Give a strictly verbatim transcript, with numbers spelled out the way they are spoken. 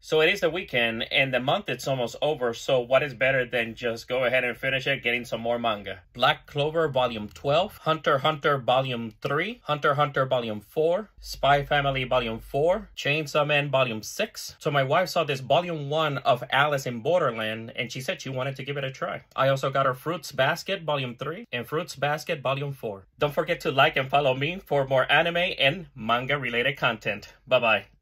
So it is the weekend, and the month it's almost over, so what is better than just go ahead and finish it, getting some more manga. Black Clover Volume twelve, Hunter x Hunter Volume three, Hunter x Hunter Volume four, Spy Family Volume four, Chainsaw Man Volume six. So my wife saw this Volume one of Alice in Borderland, and she said she wanted to give it a try. I also got her Fruits Basket Volume three and Fruits Basket Volume four. Don't forget to like and follow me for more anime and manga related content. Bye bye.